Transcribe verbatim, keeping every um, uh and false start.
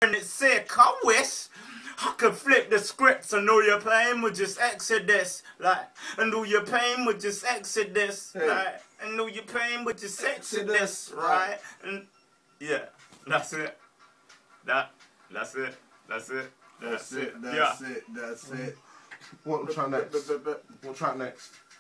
And it's sick. I wish I could flip the scripts and all your pain would just exit this, like, and all your pain would just exit this, hey. Like, and all your pain would just exit this, right? And yeah, that's it. That, that's it. That's it. That's, that's it. That's yeah. it. That's it. What track next? What track next?